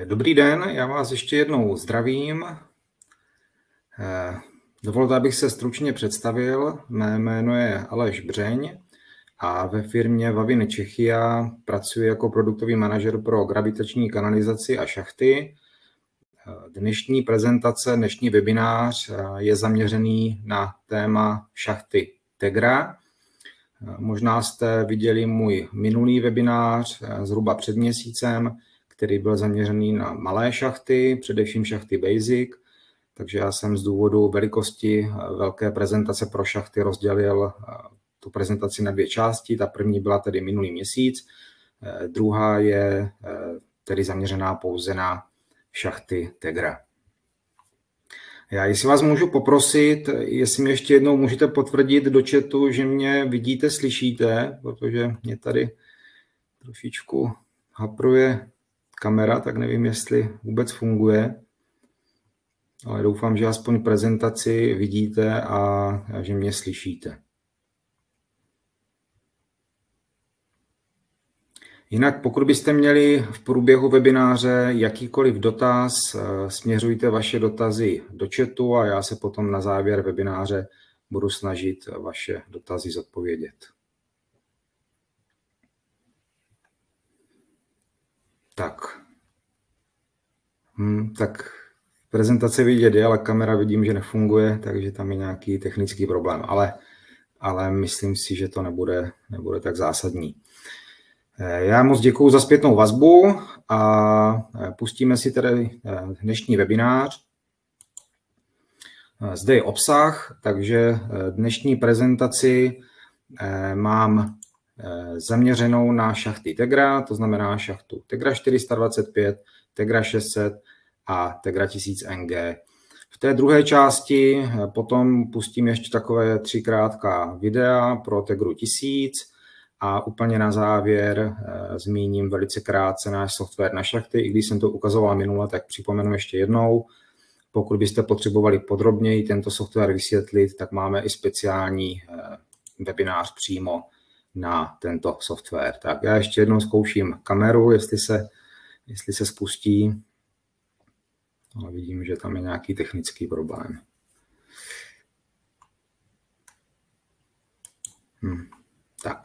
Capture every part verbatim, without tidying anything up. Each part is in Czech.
Dobrý den, já vás ještě jednou zdravím. Dovolte, abych se stručně představil. Mé jméno je Aleš Břeň a ve firmě Vavin Czechia pracuji jako produktový manažer pro gravitační kanalizaci a šachty. Dnešní prezentace, dnešní webinář je zaměřený na téma šachty Tegra. Možná jste viděli můj minulý webinář zhruba před měsícem, který byl zaměřený na malé šachty, především šachty Basic. Takže já jsem z důvodu velikosti velké prezentace pro šachty rozdělil tu prezentaci na dvě části. Ta první byla tedy minulý měsíc, druhá je tedy zaměřená pouze na šachty Tegra. Já, jestli vás můžu poprosit, jestli mi ještě jednou můžete potvrdit do chatu, že mě vidíte, slyšíte, protože mě tady trošičku hapruje kamera, tak nevím, jestli vůbec funguje, ale doufám, že aspoň prezentaci vidíte a že mě slyšíte. Jinak pokud byste měli v průběhu webináře jakýkoliv dotaz, směřujte vaše dotazy do chatu a já se potom na závěr webináře budu snažit vaše dotazy zodpovědět. Tak, hmm, tak prezentace vidět je, ale kamera vidím, že nefunguje, takže tam je nějaký technický problém, ale, ale myslím si, že to nebude, nebude tak zásadní. Já moc děkuju za zpětnou vazbu a pustíme si tedy dnešní webinář. Zde je obsah, takže dnešní prezentaci mám zaměřenou na šachty Tegra, to znamená šachtu Tegra čtyři sta dvacet pět, Tegra šest set a Tegra tisíc N G. V té druhé části potom pustím ještě takové tři krátká videa pro Tegru tisíc a úplně na závěr zmíním velice krátce náš software na šachty. I když jsem to ukazoval minule, tak připomenu ještě jednou. Pokud byste potřebovali podrobněji tento software vysvětlit, tak máme i speciální webinář přímo na tento software. Tak já ještě jednou zkouším kameru, jestli se, jestli se spustí. Ale vidím, že tam je nějaký technický problém. Hm, tak.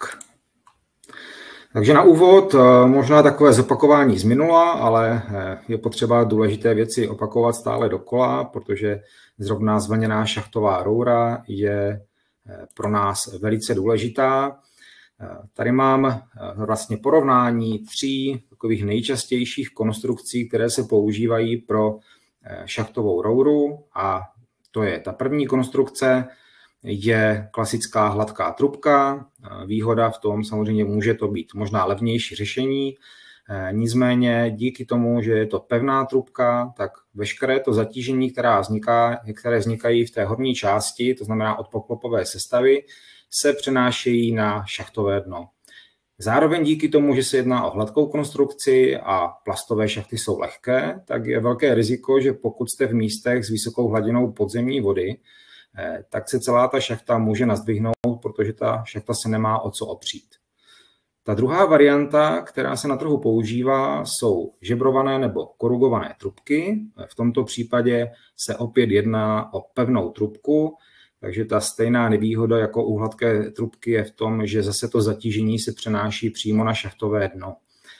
Takže na úvod možná takové zopakování z minula, ale je potřeba důležité věci opakovat stále dokola, protože zrovna zvlněná šachtová roura je pro nás velice důležitá. Tady mám vlastně porovnání tří takových nejčastějších konstrukcí, které se používají pro šachtovou rouru, a to je ta první konstrukce, je klasická hladká trubka. Výhoda v tom samozřejmě může to být možná levnější řešení, nicméně díky tomu, že je to pevná trubka, tak veškeré to zatížení, která vzniká, které vznikají v té horní části, to znamená od poklopové sestavy, se přenášejí na šachtové dno. Zároveň díky tomu, že se jedná o hladkou konstrukci a plastové šachty jsou lehké, tak je velké riziko, že pokud jste v místech s vysokou hladinou podzemní vody, tak se celá ta šachta může nazdvihnout, protože ta šachta se nemá o co opřít. Ta druhá varianta, která se na trhu používá, jsou žebrované nebo korugované trubky. V tomto případě se opět jedná o pevnou trubku, takže ta stejná nevýhoda jako u hladké trubky je v tom, že zase to zatížení se přenáší přímo na šachtové dno.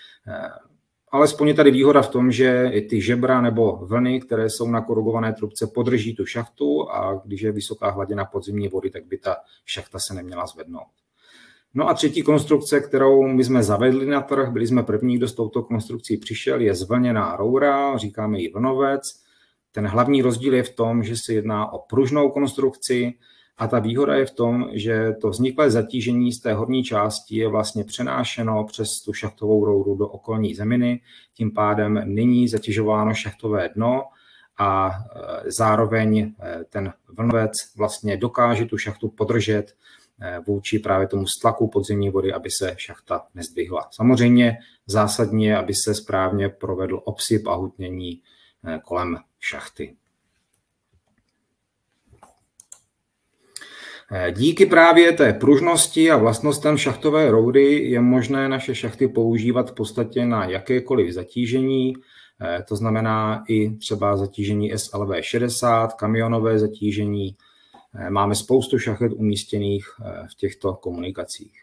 Alespoň je tady výhoda v tom, že i ty žebra nebo vlny, které jsou na korugované trubce, podrží tu šachtu, a když je vysoká hladina podzemní vody, tak by ta šachta se neměla zvednout. No a třetí konstrukce, kterou my jsme zavedli na trh, byli jsme první, kdo s touto konstrukcí přišel, je zvlněná roura, říkáme ji vlnovec. Ten hlavní rozdíl je v tom, že se jedná o pružnou konstrukci, a ta výhoda je v tom, že to vzniklé zatížení z té horní části je vlastně přenášeno přes tu šachtovou rouru do okolní zeminy, tím pádem není zatěžováno šachtové dno a zároveň ten vlnovec vlastně dokáže tu šachtu podržet vůči právě tomu stlaku podzemní vody, aby se šachta nezdvihla. Samozřejmě zásadní je, aby se správně provedl obsyp a hutnění kolem šachty. Díky právě té pružnosti a vlastnostem šachtové roury je možné naše šachty používat v podstatě na jakékoliv zatížení. To znamená i třeba zatížení S L V šedesát, kamionové zatížení. Máme spoustu šachet umístěných v těchto komunikacích.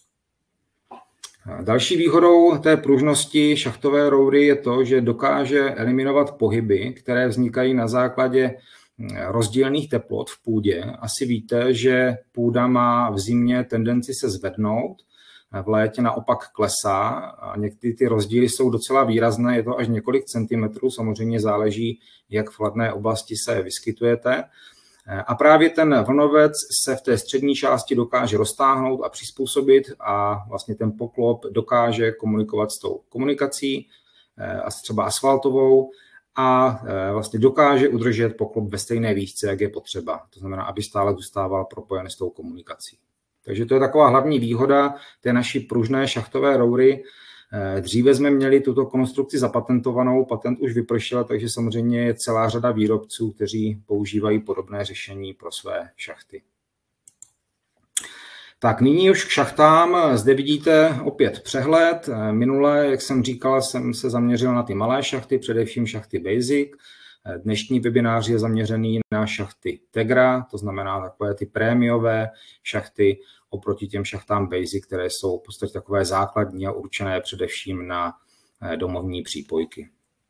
Další výhodou té pružnosti šachtové roury je to, že dokáže eliminovat pohyby, které vznikají na základě rozdílných teplot v půdě. Asi víte, že půda má v zimě tendenci se zvednout, v létě naopak klesá a někdy ty rozdíly jsou docela výrazné, je to až několik centimetrů, samozřejmě záleží, jak v chladné oblasti se vyskytujete. A právě ten vlnovec se v té střední části dokáže roztáhnout a přizpůsobit a vlastně ten poklop dokáže komunikovat s tou komunikací, třeba asfaltovou, a vlastně dokáže udržet poklop ve stejné výšce, jak je potřeba. To znamená, aby stále zůstával propojen s tou komunikací. Takže to je taková hlavní výhoda té naší pružné šachtové roury. Dříve jsme měli tuto konstrukci zapatentovanou, patent už vypršel, takže samozřejmě je celá řada výrobců, kteří používají podobné řešení pro své šachty. Tak nyní už k šachtám. Zde vidíte opět přehled. Minule, jak jsem říkal, jsem se zaměřil na ty malé šachty, především šachty Basic. Dnešní webinář je zaměřený na šachty Tegra, to znamená takové ty prémiové šachty oproti těm šachtám Basic, které jsou v podstatě takové základní a určené především na domovní přípojky.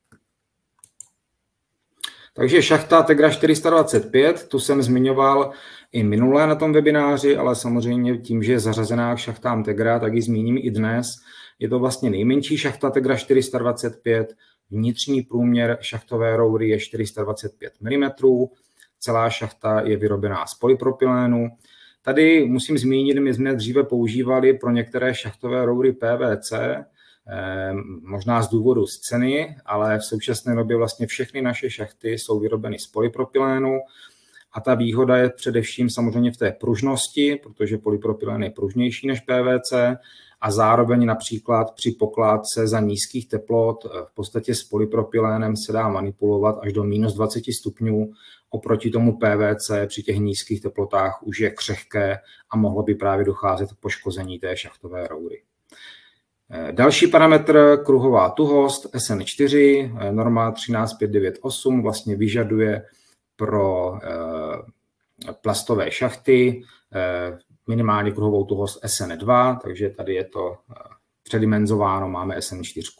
Takže šachta Tegra čtyři sta dvacet pět, tu jsem zmiňoval i minulé na tom webináři, ale samozřejmě tím, že je zařazená k šachtám Tegra, tak ji zmíním i dnes. Je to vlastně nejmenší šachta Tegra čtyři sta dvacet pět, vnitřní průměr šachtové roury je čtyři sta dvacet pět milimetrů, celá šachta je vyrobená z polypropylénu. Tady musím zmínit, my jsme dříve používali pro některé šachtové roury P V C, možná z důvodu z ceny, ale v současné době vlastně všechny naše šachty jsou vyrobeny z polypropylénu a ta výhoda je především samozřejmě v té pružnosti, protože polypropylén je pružnější než P V C a zároveň například při pokládce za nízkých teplot v podstatě s polypropylénem se dá manipulovat až do minus dvacet stupňů, oproti tomu P V C při těch nízkých teplotách už je křehké a mohlo by právě docházet k poškození té šachtové roury. Další parametr, kruhová tuhost S N čtyři, norma třináct pět devět osm vlastně vyžaduje pro plastové šachty minimálně kruhovou tuhost S N dva, takže tady je to předimenzováno, máme S N čtyři.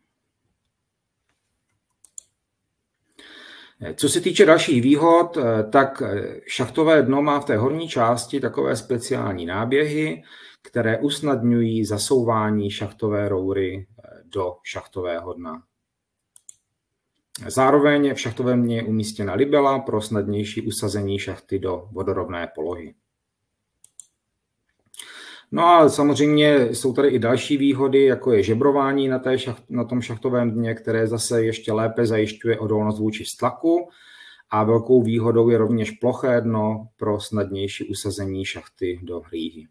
Co se týče dalších výhod, tak šachtové dno má v té horní části takové speciální náběhy, které usnadňují zasouvání šachtové roury do šachtového dna. Zároveň v šachtovém dně je umístěna libela pro snadnější usazení šachty do vodorovné polohy. No a samozřejmě jsou tady i další výhody, jako je žebrování na, té šacht, na tom šachtovém dně, které zase ještě lépe zajišťuje odolnost vůči stlaku. A velkou výhodou je rovněž ploché dno pro snadnější usazení šachty do rýhy.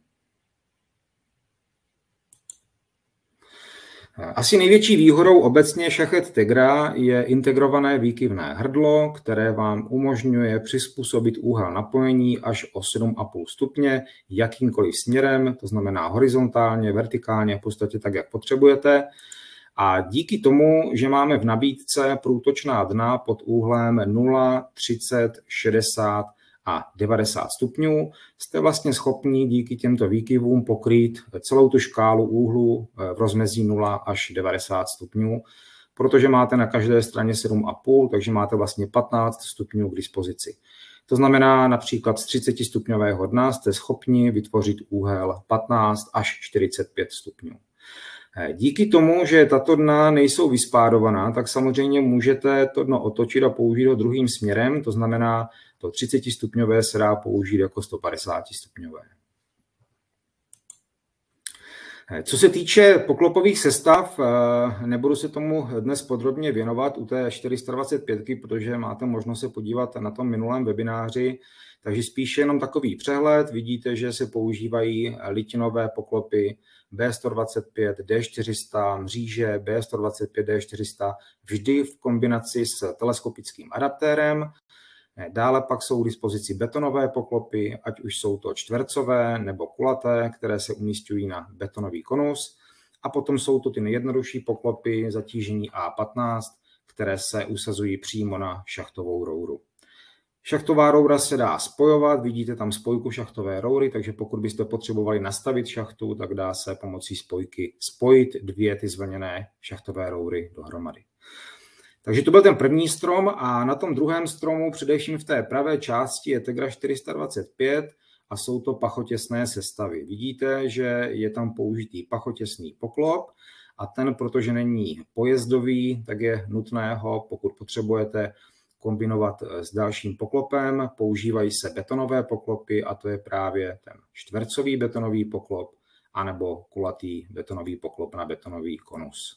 Asi největší výhodou obecně šachet Tegra je integrované výkyvné hrdlo, které vám umožňuje přizpůsobit úhel napojení až o sedm a půl stupně jakýmkoliv směrem, to znamená horizontálně, vertikálně, v podstatě tak, jak potřebujete. A díky tomu, že máme v nabídce průtočná dna pod úhlem nula, třicet, šedesát a devadesát stupňů, jste vlastně schopni díky těmto výkyvům pokrýt celou tu škálu úhlů v rozmezí nula až devadesát stupňů, protože máte na každé straně sedm a půl, takže máte vlastně patnáct stupňů k dispozici. To znamená, například z třicet stupňového dna jste schopni vytvořit úhel patnáct až čtyřicet pět stupňů. Díky tomu, že tato dna nejsou vyspádovaná, tak samozřejmě můžete to dno otočit a použít ho druhým směrem, to znamená, to třicet stupňové se dá použít jako sto padesát stupňové. Co se týče poklopových sestav, nebudu se tomu dnes podrobně věnovat u té čtyři sta dvacet pět, protože máte možnost se podívat na tom minulém webináři, takže spíše jenom takový přehled. Vidíte, že se používají litinové poklopy B sto dvacet pět, D čtyři sta, mříže B sto dvacet pět, D čtyři sta, vždy v kombinaci s teleskopickým adaptérem. Dále pak jsou k dispozici betonové poklopy, ať už jsou to čtvercové nebo kulaté, které se umísťují na betonový konus. A potom jsou to ty nejjednodušší poklopy zatížení A patnáct, které se usazují přímo na šachtovou rouru. Šachtová roura se dá spojovat, vidíte tam spojku šachtové roury, takže pokud byste potřebovali nastavit šachtu, tak dá se pomocí spojky spojit dvě ty zvlněné šachtové roury dohromady. Takže to byl ten první strom a na tom druhém stromu, především v té pravé části, je Tegra čtyři sta dvacet pět a jsou to pachotěsné sestavy. Vidíte, že je tam použitý pachotěsný poklop a ten, protože není pojezdový, tak je nutné ho, pokud potřebujete, kombinovat s dalším poklopem. Používají se betonové poklopy a to je právě ten čtvercový betonový poklop anebo kulatý betonový poklop na betonový konus.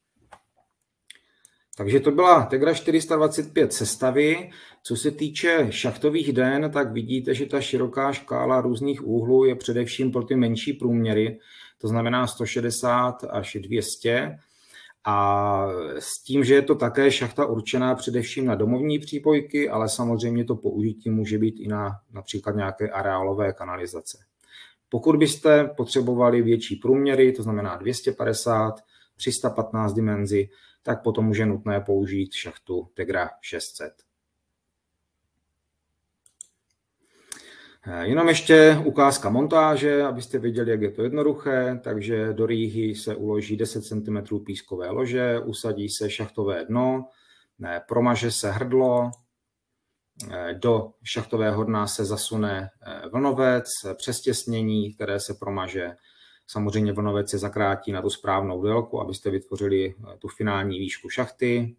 Takže to byla Tegra čtyři sta dvacet pět sestavy. Co se týče šachtových den, tak vidíte, že ta široká škála různých úhlů je především pro ty menší průměry, to znamená sto šedesát až dvě stě. A s tím, že je to také šachta určená především na domovní přípojky, ale samozřejmě to použití může být i na například nějaké areálové kanalizace. Pokud byste potřebovali větší průměry, to znamená dvě stě padesát, tři sta patnáct dimenzí, tak potom už je nutné použít šachtu Tegra šest set. Jenom ještě ukázka montáže, abyste věděli, jak je to jednoduché. Takže do rýhy se uloží deset centimetrů pískové lože, usadí se šachtové dno, promaže se hrdlo, do šachtového dna se zasune vlnovec, přestěsnění, které se promaže. Samozřejmě vlnovec se zakrátí na tu správnou délku, abyste vytvořili tu finální výšku šachty.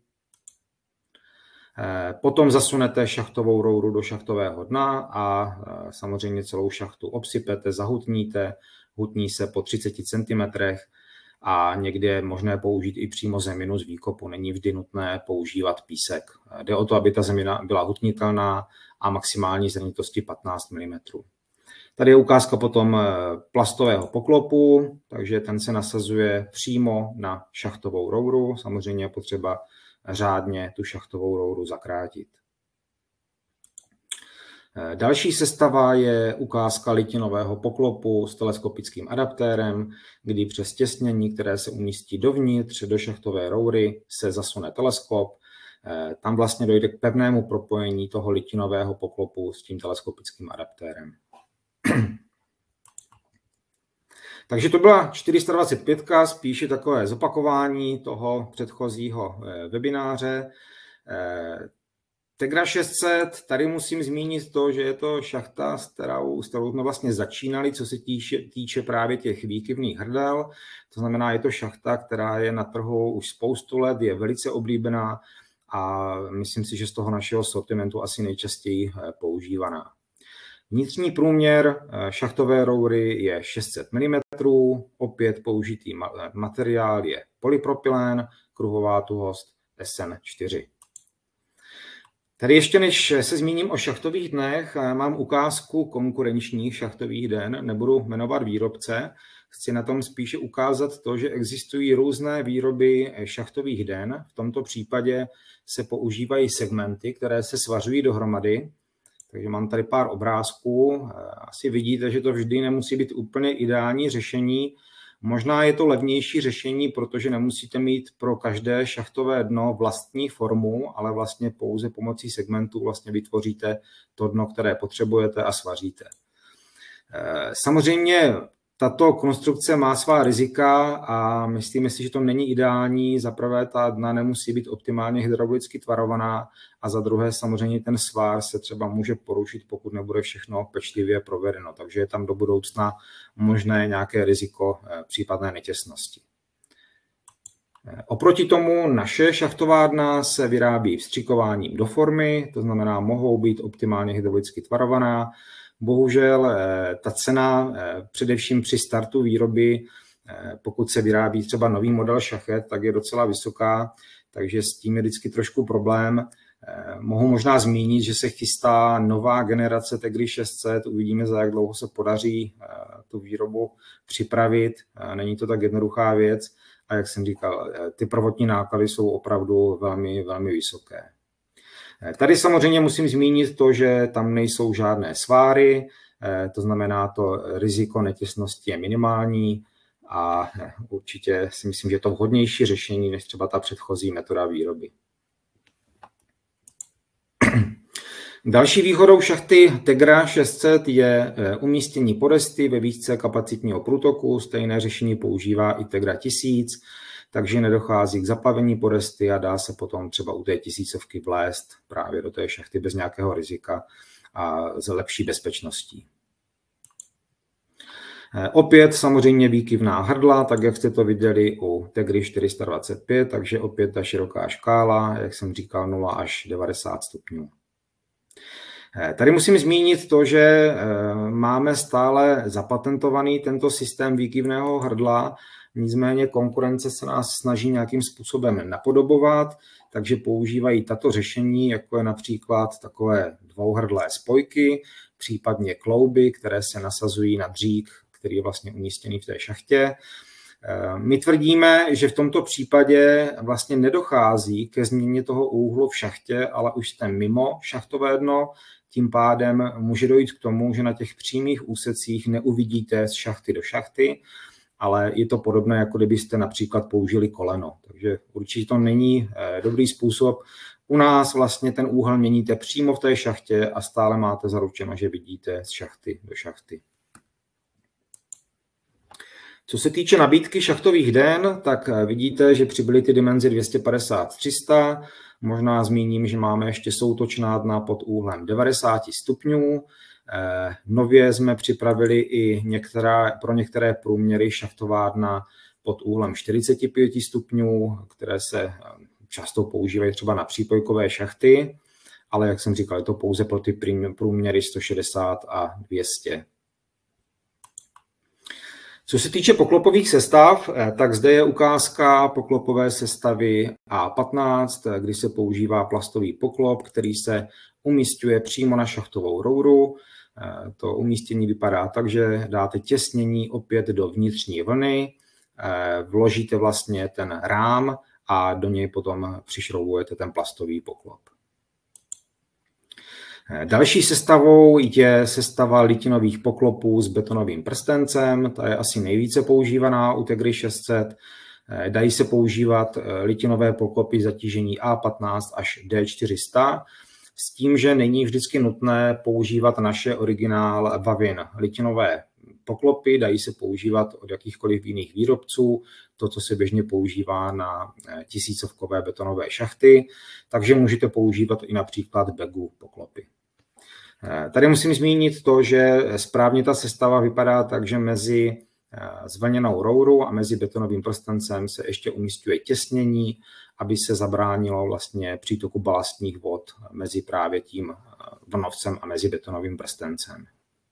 Potom zasunete šachtovou rouru do šachtového dna a samozřejmě celou šachtu obsypete, zahutníte, hutní se po třiceti centimetrech a někdy je možné použít i přímo zeminu z výkopu. Není vždy nutné používat písek. Jde o to, aby ta zemina byla hutnitelná a maximální zrnitosti patnáct milimetrů. Tady je ukázka potom plastového poklopu, takže ten se nasazuje přímo na šachtovou rouru. Samozřejmě je potřeba řádně tu šachtovou rouru zakrátit. Další sestava je ukázka litinového poklopu s teleskopickým adaptérem, kdy přes těsnění, které se umístí dovnitř do šachtové roury, se zasune teleskop. Tam vlastně dojde k pevnému propojení toho litinového poklopu s tím teleskopickým adaptérem. Takže to byla čtyři sta dvacet pět, spíše takové zopakování toho předchozího webináře. Tegra šest set, tady musím zmínit to, že je to šachta, s kterou, s kterou jsme vlastně začínali, co se týče, týče právě těch výkyvných hrdel. To znamená, je to šachta, která je na trhu už spoustu let, je velice oblíbená a myslím si, že z toho našeho sortimentu asi nejčastěji používaná. Vnitřní průměr šachtové roury je šest set milimetrů, opět použitý materiál je polypropylen, kruhová tuhost S N čtyři. Tady ještě než se zmíním o šachtových dnech, mám ukázku konkurenčních šachtových den, nebudu jmenovat výrobce, chci na tom spíše ukázat to, že existují různé výroby šachtových den, v tomto případě se používají segmenty, které se svařují dohromady. Takže mám tady pár obrázků. Asi vidíte, že to vždy nemusí být úplně ideální řešení. Možná je to levnější řešení, protože nemusíte mít pro každé šachtové dno vlastní formu, ale vlastně pouze pomocí segmentů vlastně vytvoříte to dno, které potřebujete a svaříte. Samozřejmě tato konstrukce má svá rizika a myslíme si, že to není ideální. Za prvé ta dna nemusí být optimálně hydraulicky tvarovaná a za druhé samozřejmě ten svár se třeba může porušit, pokud nebude všechno pečlivě provedeno. Takže je tam do budoucna možné nějaké riziko případné netěsnosti. Oproti tomu naše šachtová dna se vyrábí vstřikováním do formy, to znamená, mohou být optimálně hydraulicky tvarovaná. Bohužel ta cena, především při startu výroby, pokud se vyrábí třeba nový model šachet, tak je docela vysoká, takže s tím je vždycky trošku problém. Mohu možná zmínit, že se chystá nová generace Tegry šest set, uvidíme, za jak dlouho se podaří tu výrobu připravit. Není to tak jednoduchá věc a jak jsem říkal, ty prvotní náklady jsou opravdu velmi, velmi vysoké. Tady samozřejmě musím zmínit to, že tam nejsou žádné sváry, to znamená, to riziko netěsnosti je minimální a určitě si myslím, že je to vhodnější řešení než třeba ta předchozí metoda výroby. Další výhodou šachty Tegra šest set je umístění podesty ve výšce kapacitního průtoku. Stejné řešení používá i Tegra tisíc, takže nedochází k zaplavení podesty a dá se potom třeba u té tisícovky vlézt právě do té šachty bez nějakého rizika a s lepší bezpečností. Opět samozřejmě výkyvná hrdla, tak jak jste to viděli u Tegry čtyři sta dvacet pět, takže opět ta široká škála, jak jsem říkal, nula až devadesát stupňů. Tady musím zmínit to, že máme stále zapatentovaný tento systém výkyvného hrdla, nicméně konkurence se nás snaží nějakým způsobem napodobovat, takže používají tato řešení, jako je například takové dvouhrdlé spojky, případně klouby, které se nasazují na dřík, který je vlastně umístěný v té šachtě. My tvrdíme, že v tomto případě vlastně nedochází ke změně toho úhlu v šachtě, ale už jste mimo šachtové dno, tím pádem může dojít k tomu, že na těch přímých úsecích neuvidíte z šachty do šachty, ale je to podobné, jako kdybyste například použili koleno. Takže určitě to není dobrý způsob. U nás vlastně ten úhel měníte přímo v té šachtě a stále máte zaručeno, že vidíte z šachty do šachty. Co se týče nabídky šachtových den, tak vidíte, že přibyly ty dimenze dvě stě padesát tři sta. Možná zmíním, že máme ještě soutočná dna pod úhlem devadesát stupňů. Nově jsme připravili i některá, pro některé průměry šachtová dna pod úhlem čtyřicet pět stupňů, které se často používají třeba na přípojkové šachty, ale jak jsem říkal, je to pouze pro ty průměry sto šedesát a dvě stě. Co se týče poklopových sestav, tak zde je ukázka poklopové sestavy A patnáct, kdy se používá plastový poklop, který se umísťuje přímo na šachtovou rouru. To umístění vypadá tak, že dáte těsnění opět do vnitřní vlny, vložíte vlastně ten rám a do něj potom přišroubujete ten plastový poklop. Další sestavou je sestava litinových poklopů s betonovým prstencem. Ta je asi nejvíce používaná u Tegry šest set. Dají se používat litinové poklopy zatížení A patnáct až D čtyři sta, s tím, že není vždycky nutné používat naše originál Wavin litinové poklopy, dají se používat od jakýchkoliv jiných výrobců, to, co se běžně používá na tisícovkové betonové šachty, takže můžete používat i například Begu poklopy. Tady musím zmínit to, že správně ta sestava vypadá tak, že mezi zvlněnou rourou a mezi betonovým prstencem se ještě umísťuje těsnění, aby se zabránilo vlastně přítoku balastních vod mezi právě tím vlnovcem a mezi betonovým prstencem.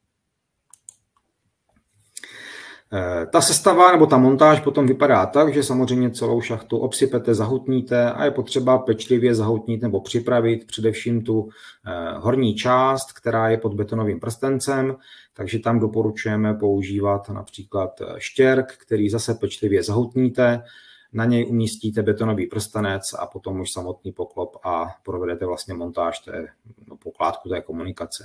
Ta sestava nebo ta montáž potom vypadá tak, že samozřejmě celou šachtu obsypete, zahutníte a je potřeba pečlivě zahutnit nebo připravit především tu horní část, která je pod betonovým prstencem, takže tam doporučujeme používat například štěrk, který zase pečlivě zahutníte, na něj umístíte betonový prstenec a potom už samotný poklop a provedete vlastně montáž té no, pokládku té komunikace.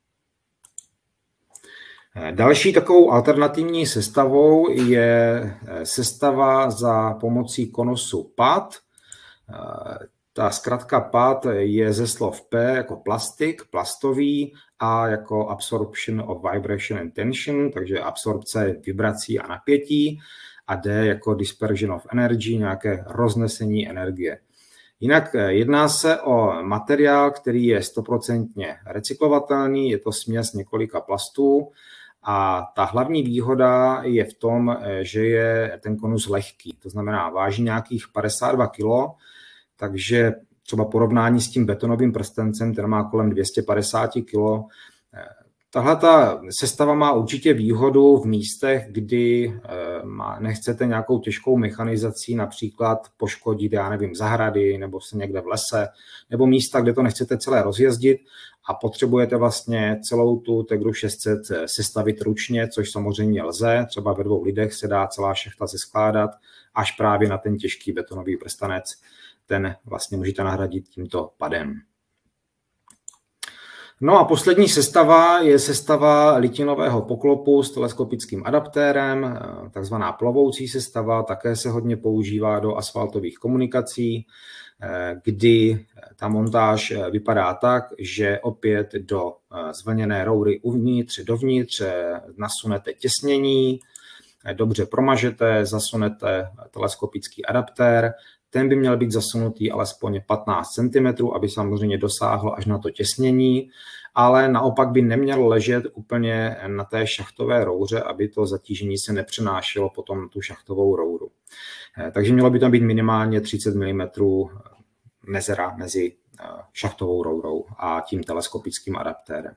Další takovou alternativní sestavou je sestava za pomocí konosu P A T. Ta zkratka P A T je ze slov P jako plastik, plastový, A jako absorption of vibration and tension, takže absorpce vibrací a napětí, a D jako dispersion of energy, nějaké roznesení energie. Jinak jedná se o materiál, který je stoprocentně recyklovatelný, je to směs několika plastů a ta hlavní výhoda je v tom, že je ten konus lehký, to znamená váží nějakých padesát dva kilo, takže třeba porovnání s tím betonovým prstencem, ten má kolem dvě stě padesát kilo. Tahle ta sestava má určitě výhodu v místech, kdy nechcete nějakou těžkou mechanizací například poškodit, já nevím, zahrady nebo se někde v lese, nebo místa, kde to nechcete celé rozjezdit a potřebujete vlastně celou tu Tegru šest set sestavit ručně, což samozřejmě lze. Třeba ve dvou lidech se dá celá šachta zeskládat až právě na ten těžký betonový prstanec. Ten vlastně můžete nahradit tímto padem. No a poslední sestava je sestava litinového poklopu s teleskopickým adaptérem, takzvaná plovoucí sestava, také se hodně používá do asfaltových komunikací, kdy ta montáž vypadá tak, že opět do zvlněné roury uvnitř, dovnitř nasunete těsnění, dobře promažete, zasunete teleskopický adaptér. Ten by měl být zasunutý alespoň patnáct centimetrů, aby samozřejmě dosáhl až na to těsnění, ale naopak by neměl ležet úplně na té šachtové rouře, aby to zatížení se nepřenášelo potom na tu šachtovou rouru. Takže mělo by tam být minimálně třicet milimetrů mezera mezi šachtovou rourou a tím teleskopickým adaptérem.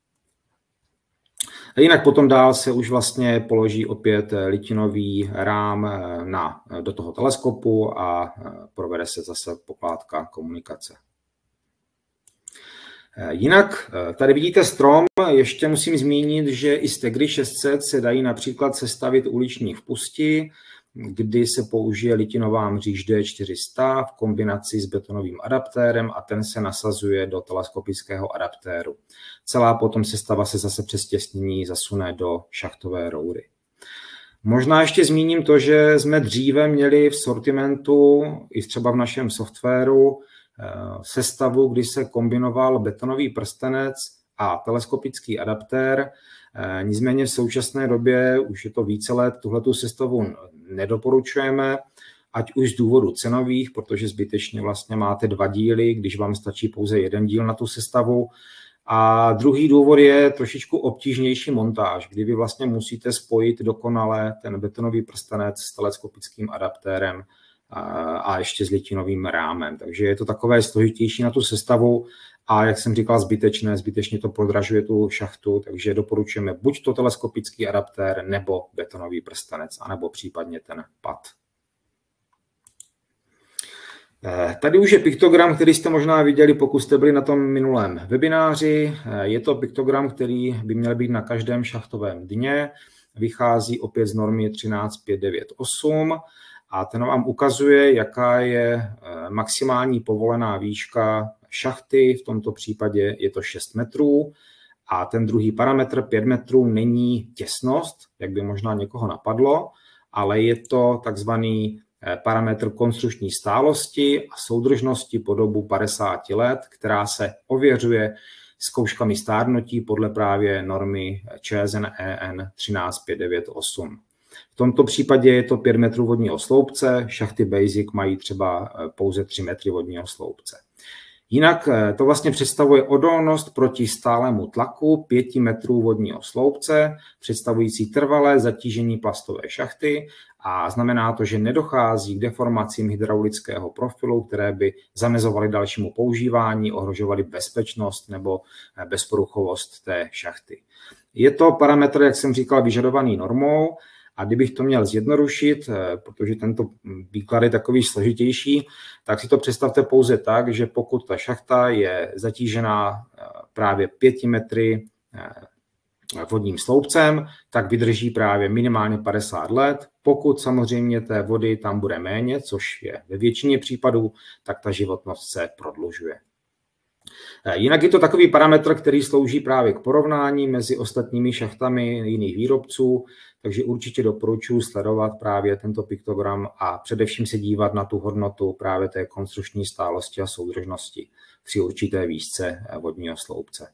A jinak potom dál se už vlastně položí opět litinový rám na, do toho teleskopu a provede se zase pokládka komunikace. Jinak tady vidíte strom, ještě musím zmínit, že i z Tegry šest set se dají například sestavit uliční vpusti, kdy se použije litinová mříž D čtyři sta v kombinaci s betonovým adaptérem a ten se nasazuje do teleskopického adaptéru. Celá potom sestava se zase přes těsnění zasune do šachtové roury. Možná ještě zmíním to, že jsme dříve měli v sortimentu, i třeba v našem softwaru, sestavu, kdy se kombinoval betonový prstenec a teleskopický adaptér. Nicméně v současné době, už je to více let, tuhletu sestavu nedoporučujeme, ať už z důvodu cenových, protože zbytečně vlastně máte dva díly, když vám stačí pouze jeden díl na tu sestavu. A druhý důvod je trošičku obtížnější montáž, kdy vy vlastně musíte spojit dokonale ten betonový prstenec s teleskopickým adaptérem a ještě s litinovým rámem. Takže je to takové složitější na tu sestavu a jak jsem říkal, zbytečné, zbytečně to prodražuje tu šachtu, takže doporučujeme buď to teleskopický adaptér nebo betonový prstenec, anebo případně ten pad. Tady už je piktogram, který jste možná viděli, pokud jste byli na tom minulém webináři. Je to piktogram, který by měl být na každém šachtovém dně. Vychází opět z normy třináct pět devět osm a ten vám ukazuje, jaká je maximální povolená výška šachty. V tomto případě je to šest metrů. A ten druhý parametr pět metrů není těsnost, jak by možná někoho napadlo, ale je to takzvaný parametr konstrukční stálosti a soudržnosti po dobu padesáti let, která se ověřuje zkouškami stárnutí podle právě normy ČSN E N třináct pět devět osm. V tomto případě je to pět metrů vodního sloupce, šachty Basic mají třeba pouze tři metry vodního sloupce. Jinak to vlastně představuje odolnost proti stálému tlaku pěti metrů vodního sloupce, představující trvalé zatížení plastové šachty a znamená to, že nedochází k deformacím hydraulického profilu, které by zamezovaly dalšímu používání, ohrožovaly bezpečnost nebo bezporuchovost té šachty. Je to parametr, jak jsem říkal, vyžadovaný normou. A kdybych to měl zjednodušit, protože tento výklad je takový složitější, tak si to představte pouze tak, že pokud ta šachta je zatížená právě pěti metry vodním sloupcem, tak vydrží právě minimálně padesát let. Pokud samozřejmě té vody tam bude méně, což je ve většině případů, tak ta životnost se prodlužuje. Jinak je to takový parametr, který slouží právě k porovnání mezi ostatními šachtami jiných výrobců, takže určitě doporučuji sledovat právě tento piktogram a především se dívat na tu hodnotu právě té konstrukční stálosti a soudržnosti při určité výšce vodního sloupce.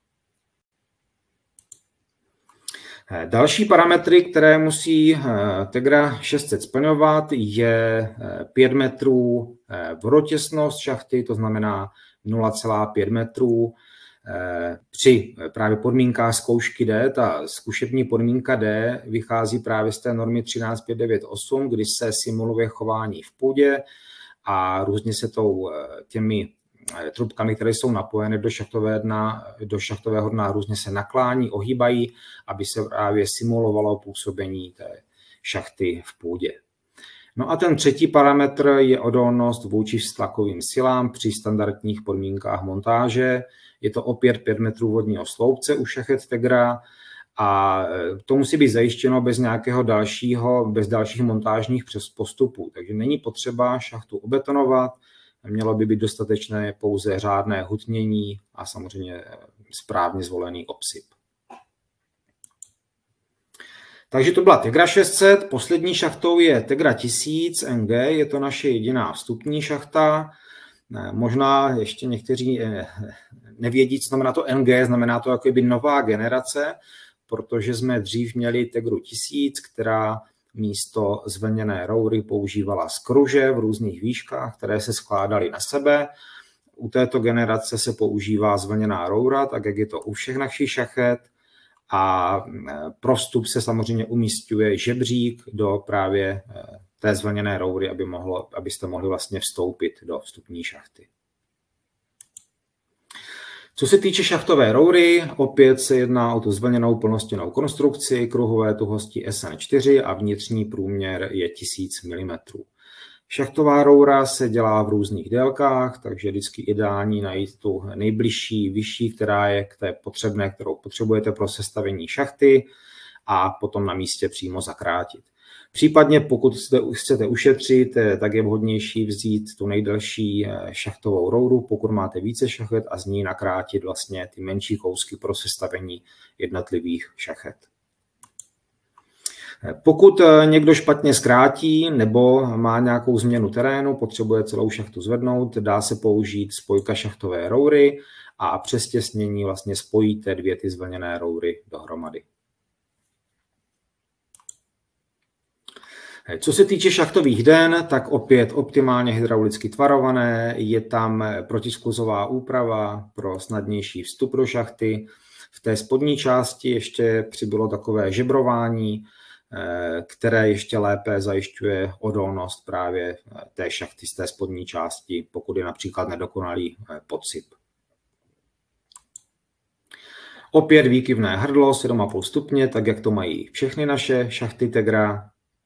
Další parametry, které musí Tegra šest set splňovat, je pět metrů vodotěsnost šachty, to znamená nula celá pět metrů. Při právě podmínkách zkoušky D, ta zkušební podmínka D vychází právě z té normy třináct pět devět osm, kdy se simuluje chování v půdě a různě se tou, těmi trubkami, které jsou napojeny do, šachtové dna, do šachtového dna, různě se naklání, ohýbají, aby se právě simulovalo působení té šachty v půdě. No a ten třetí parametr je odolnost vůči tlakovým silám při standardních podmínkách montáže. Je to opět pět metrů vodního sloupce u šachet Tegra a to musí být zajištěno bez nějakého dalšího, bez dalších montážních postupů. Takže není potřeba šachtu obetonovat, mělo by být dostatečné pouze řádné hutnění a samozřejmě správně zvolený obsyp. Takže to byla Tegra šest set, poslední šachtou je Tegra tisíc N G, je to naše jediná vstupní šachta. Možná ještě někteří nevědí, co znamená to N G, znamená to jako by nová generace, protože jsme dřív měli Tegru tisíc, která místo zvlněné roury používala skruže v různých výškách, které se skládaly na sebe. U této generace se používá zvlněná roura, tak jak je to u všech našich šachet. A pro vstup se samozřejmě umísťuje žebřík do právě té zvlněné roury, aby mohlo, abyste mohli vlastně vstoupit do vstupní šachty. Co se týče šachtové roury, opět se jedná o tu zvlněnou plnostěnnou konstrukci, kruhové tuhosti S N čtyři a vnitřní průměr je tisíc milimetrů. Šachtová roura se dělá v různých délkách, takže vždycky ideální najít tu nejbližší, vyšší, která je k té potřebné, kterou potřebujete pro sestavení šachty a potom na místě přímo zakrátit. Případně pokud chcete ušetřit, tak je vhodnější vzít tu nejdelší šachtovou rouru, pokud máte více šachet a z ní nakrátit vlastně ty menší kousky pro sestavení jednotlivých šachet. Pokud někdo špatně zkrátí nebo má nějakou změnu terénu, potřebuje celou šachtu zvednout, dá se použít spojka šachtové roury a přes těsnění vlastně spojíte dvě ty zvlněné roury dohromady. Co se týče šachtových den, tak opět optimálně hydraulicky tvarované, je tam protiskluzová úprava pro snadnější vstup do šachty. V té spodní části ještě přibylo takové žebrování, které ještě lépe zajišťuje odolnost právě té šachty z té spodní části, pokud je například nedokonalý podsyp. Opět výkyvné hrdlo sedm a půl stupně, tak jak to mají všechny naše šachty Tegra.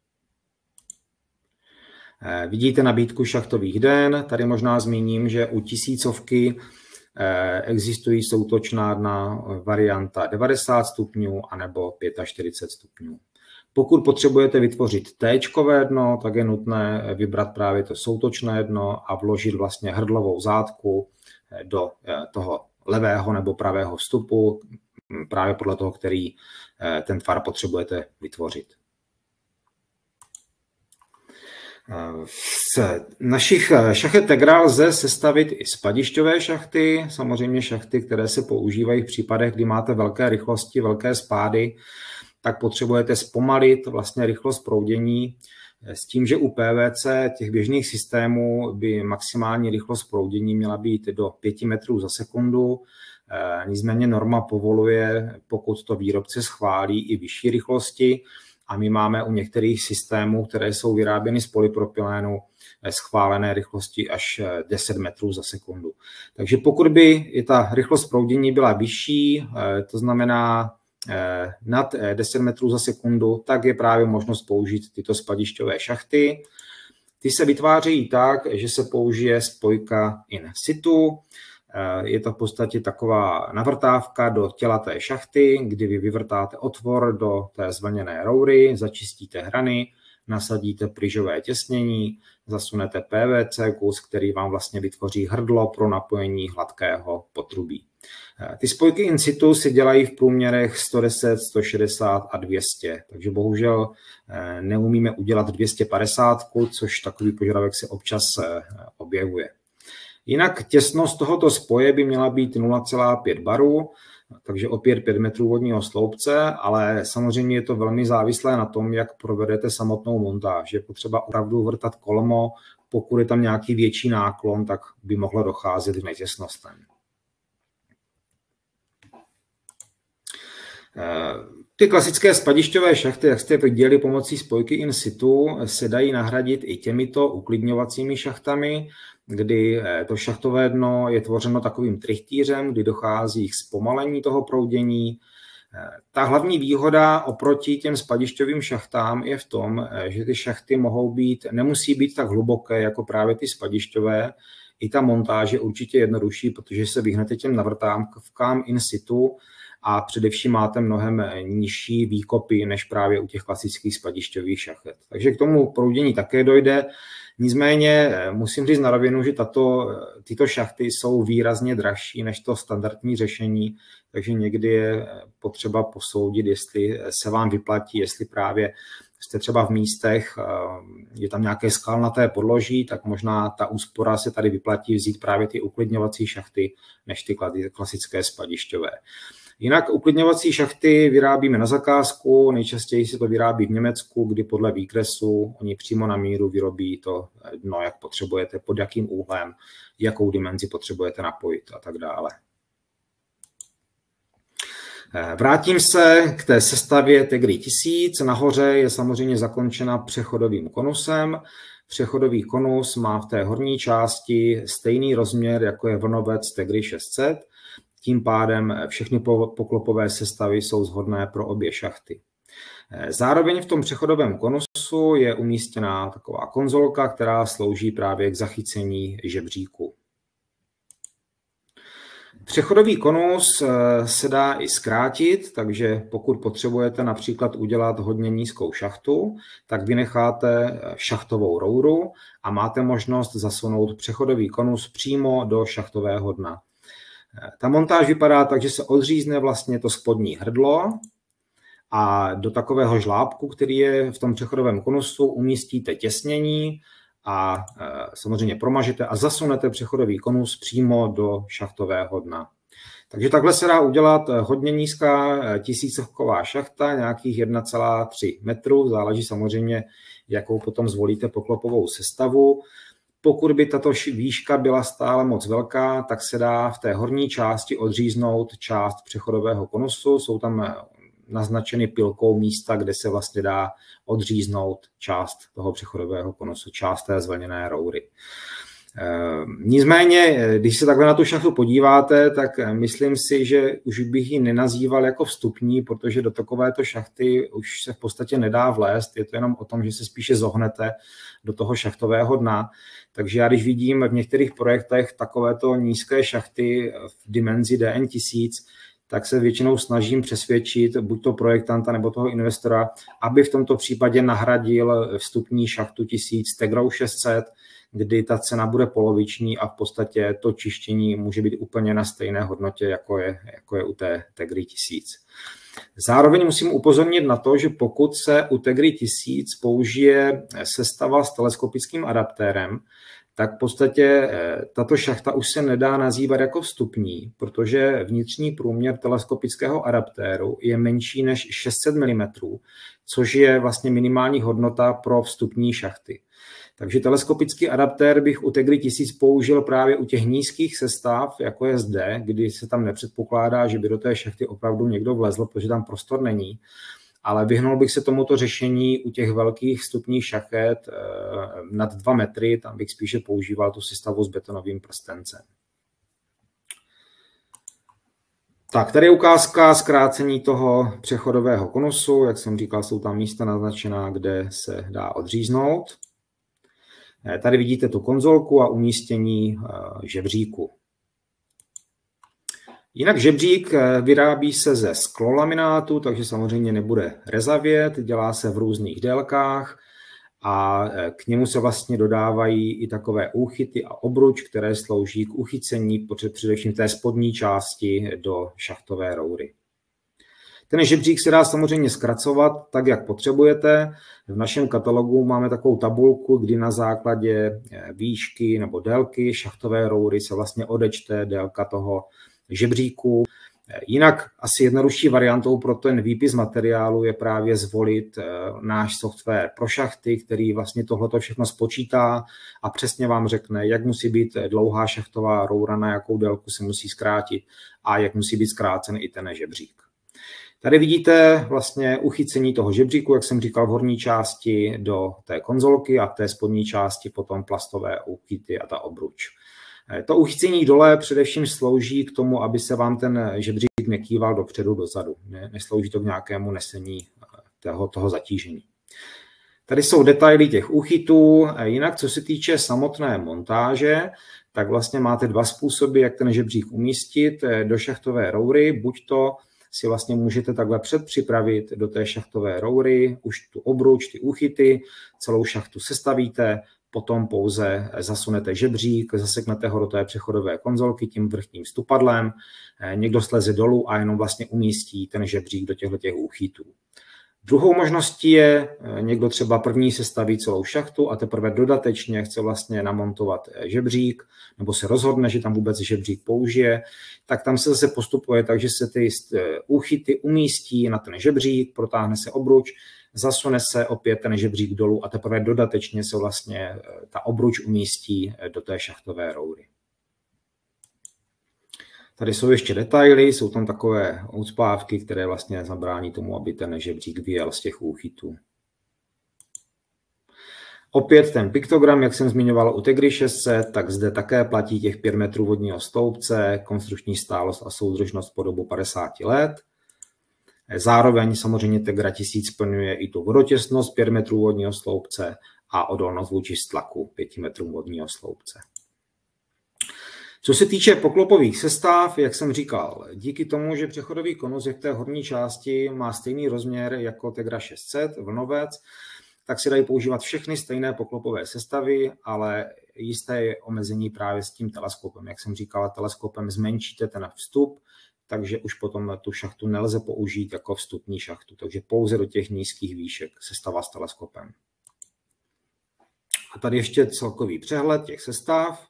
Vidíte nabídku šachtových den, tady možná zmíním, že u tisícovky existují soutočná dna varianta devadesát stupňů anebo čtyřicet pět stupňů. Pokud potřebujete vytvořit téčkové dno, tak je nutné vybrat právě to soutočné dno a vložit vlastně hrdlovou zátku do toho levého nebo pravého vstupu, právě podle toho, který ten tvar potřebujete vytvořit. Z našich šachet Tegra lze sestavit i spadišťové šachty, samozřejmě šachty, které se používají v případech, kdy máte velké rychlosti, velké spády, tak potřebujete zpomalit vlastně rychlost proudění s tím, že u P V C těch běžných systémů by maximální rychlost proudění měla být do pěti metrů za sekundu. Nicméně norma povoluje, pokud to výrobce schválí, i vyšší rychlosti. A my máme u některých systémů, které jsou vyráběny z polypropylénu, schválené rychlosti až deset metrů za sekundu. Takže pokud by i ta rychlost proudění byla vyšší, to znamená nad deset metrů za sekundu, tak je právě možnost použít tyto spadišťové šachty. Ty se vytvářejí tak, že se použije spojka in situ. Je to v podstatě taková navrtávka do těla té šachty, kdy vy vyvrtáte otvor do té zvlněné roury, začistíte hrany, nasadíte pryžové těsnění, zasunete P V C kus, který vám vlastně vytvoří hrdlo pro napojení hladkého potrubí. Ty spojky in situ si dělají v průměrech sto deset, sto šedesát a dvě stě, takže bohužel neumíme udělat dvě stě padesát, což takový požadavek se občas objevuje. Jinak těsnost tohoto spoje by měla být nula celá pět baru, takže opět pět metrů vodního sloupce, ale samozřejmě je to velmi závislé na tom, jak provedete samotnou montáž. Je potřeba opravdu vrtat kolmo, pokud je tam nějaký větší náklon, tak by mohlo docházet k netěsnostem. Ty klasické spadišťové šachty, jak jste viděli pomocí spojky in situ, se dají nahradit i těmito uklidňovacími šachtami, kdy to šachtové dno je tvořeno takovým trichtýřem, kdy dochází k zpomalení toho proudění. Ta hlavní výhoda oproti těm spadišťovým šachtám je v tom, že ty šachty mohou být, nemusí být tak hluboké jako právě ty spadišťové. I ta montáž je určitě jednodušší, protože se vyhnete těm navrtávkám in situ a především máte mnohem nižší výkopy než právě u těch klasických spadišťových šachet. Takže k tomu proudění také dojde. Nicméně musím říct na rovinu, že tato, tyto šachty jsou výrazně dražší než to standardní řešení, takže někdy je potřeba posoudit, jestli se vám vyplatí, jestli právě jste třeba v místech, je tam nějaké skalnaté podloží, tak možná ta úspora se tady vyplatí vzít právě ty uklidňovací šachty než ty klasické spadišťové. Jinak uklidňovací šachty vyrábíme na zakázku, nejčastěji se to vyrábí v Německu, kdy podle výkresu oni přímo na míru vyrobí to dno, jak potřebujete, pod jakým úhlem, jakou dimenzi potřebujete napojit a tak dále. Vrátím se k té sestavě Tegri tisíc. Nahoře je samozřejmě zakončena přechodovým konusem. Přechodový konus má v té horní části stejný rozměr, jako je vlnovec Tegri šest set. Tím pádem všechny poklopové sestavy jsou shodné pro obě šachty. Zároveň v tom přechodovém konusu je umístěná taková konzolka, která slouží právě k zachycení žebříku. Přechodový konus se dá i zkrátit, takže pokud potřebujete například udělat hodně nízkou šachtu, tak vynecháte šachtovou rouru a máte možnost zasunout přechodový konus přímo do šachtového dna. Ta montáž vypadá tak, že se odřízne vlastně to spodní hrdlo a do takového žlábku, který je v tom přechodovém konusu, umístíte těsnění a samozřejmě promažete a zasunete přechodový konus přímo do šachtového dna. Takže takhle se dá udělat hodně nízká tisícovková šachta, nějakých jedna celá tři metru, záleží samozřejmě, jakou potom zvolíte poklopovou sestavu. Pokud by tato výška byla stále moc velká, tak se dá v té horní části odříznout část přechodového konusu. Jsou tam naznačeny pilkou místa, kde se vlastně dá odříznout část toho přechodového konusu, část té zvlněné roury. Nicméně, když se takhle na tu šachtu podíváte, tak myslím si, že už bych ji nenazýval jako vstupní, protože do takovéto šachty už se v podstatě nedá vlézt. Je to jenom o tom, že se spíše zohnete do toho šachtového dna. Takže já když vidím v některých projektech takovéto nízké šachty v dimenzi D N tisíc, tak se většinou snažím přesvědčit buď to projektanta nebo toho investora, aby v tomto případě nahradil vstupní šachtu tisíc Tegrou šest set, kdy ta cena bude poloviční a v podstatě to čištění může být úplně na stejné hodnotě, jako je, jako je u té Tegry tisíc. Zároveň musím upozornit na to, že pokud se u Tegry tisíc použije sestava s teleskopickým adaptérem, tak v podstatě tato šachta už se nedá nazývat jako vstupní, protože vnitřní průměr teleskopického adaptéru je menší než šest set milimetrů, což je vlastně minimální hodnota pro vstupní šachty. Takže teleskopický adaptér bych u Tegry tisíc použil právě u těch nízkých sestav, jako je zde, kdy se tam nepředpokládá, že by do té šachty opravdu někdo vlezl, protože tam prostor není. Ale vyhnul bych se tomuto řešení u těch velkých vstupních šachet nad dva metry, tam bych spíše používal tu sestavu s betonovým prstencem. Tak, tady je ukázka zkrácení toho přechodového konusu. Jak jsem říkal, jsou tam místa naznačená, kde se dá odříznout. Tady vidíte tu konzolku a umístění žebříku. Jinak žebřík vyrábí se ze sklolaminátu, takže samozřejmě nebude rezavět, dělá se v různých délkách a k němu se vlastně dodávají i takové úchyty a obruč, které slouží k uchycení především té spodní části do šachtové roury. Ten žebřík se dá samozřejmě zkracovat tak, jak potřebujete. V našem katalogu máme takovou tabulku, kdy na základě výšky nebo délky šachtové roury se vlastně odečte délka toho žebříku. Jinak asi jednodušší variantou pro ten výpis materiálu je právě zvolit náš software pro šachty, který vlastně tohleto všechno spočítá a přesně vám řekne, jak musí být dlouhá šachtová roura, na jakou délku se musí zkrátit a jak musí být zkrácen i ten žebřík. Tady vidíte vlastně uchycení toho žebříku, jak jsem říkal, v horní části do té konzolky a v té spodní části potom plastové úchyty a ta obruč. To uchycení dole především slouží k tomu, aby se vám ten žebřík nekýval dopředu, dozadu. Neslouží to k nějakému nesení toho, toho zatížení. Tady jsou detaily těch úchytů. Jinak, co se týče samotné montáže, tak vlastně máte dva způsoby, jak ten žebřík umístit do šachtové roury. Buď to si vlastně můžete takhle předpřipravit do té šachtové roury, už tu obruč, ty úchyty, celou šachtu sestavíte, potom pouze zasunete žebřík, zaseknete ho do té přechodové konzolky tím vrchním stupadlem, někdo sleze dolů a jenom vlastně umístí ten žebřík do těchto těch úchytů. Druhou možností je, někdo třeba první sestaví celou šachtu a teprve dodatečně chce vlastně namontovat žebřík, nebo se rozhodne, že tam vůbec žebřík použije, tak tam se zase postupuje tak, že se ty úchyty umístí na ten žebřík, protáhne se obruč, zasune se opět ten žebřík dolů a teprve dodatečně se vlastně ta obruč umístí do té šachtové roury. Tady jsou ještě detaily, jsou tam takové ucpávky, které vlastně zabrání tomu, aby ten žebřík vyjel z těch úchytů. Opět ten piktogram, jak jsem zmiňoval u Tegry šest set, tak zde také platí těch pět metrů vodního sloupce, konstrukční stálost a soudržnost po dobu padesát let. Zároveň samozřejmě Tegra tisíc splňuje i tu vodotěsnost pět metrů vodního sloupce a odolnost vůči tlaku pět metrů vodního sloupce. Co se týče poklopových sestav, jak jsem říkal, díky tomu, že přechodový konus je v té horní části má stejný rozměr jako Tegra šest set, vlnovec, tak se dají používat všechny stejné poklopové sestavy, ale jisté je omezení právě s tím teleskopem. Jak jsem říkal, teleskopem zmenšíte ten vstup, takže už potom tu šachtu nelze použít jako vstupní šachtu, takže pouze do těch nízkých výšek sestava s teleskopem. A tady ještě celkový přehled těch sestav.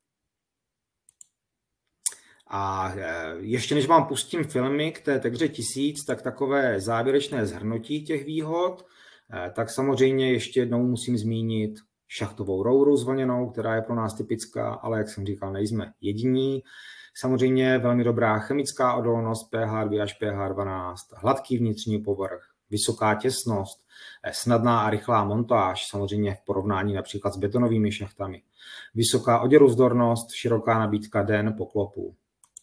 A ještě než vám pustím filmy k té Tegře tisíc, tak takové závěrečné shrnutí těch výhod, tak samozřejmě ještě jednou musím zmínit šachtovou rouru zvlněnou, která je pro nás typická, ale jak jsem říkal, nejsme jediní. Samozřejmě velmi dobrá chemická odolnost P H dva až P H dvanáct, hladký vnitřní povrch, vysoká těsnost, snadná a rychlá montáž, samozřejmě v porovnání například s betonovými šachtami, vysoká oděrovzdornost, široká nabídka den poklopů.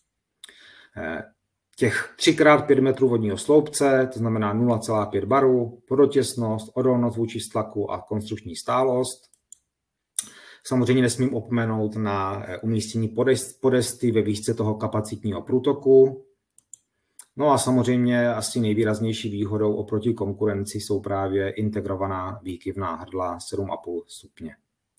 Těch tři krát pět metrů vodního sloupce, to znamená nula celá pět baru, vodotěsnost, odolnost vůči tlaku a konstrukční stálost. Samozřejmě nesmím opomenout na umístění podesty ve výšce toho kapacitního průtoku. No a samozřejmě asi nejvýraznější výhodou oproti konkurenci jsou právě integrovaná výkyvná hrdla sedm a půl stupně.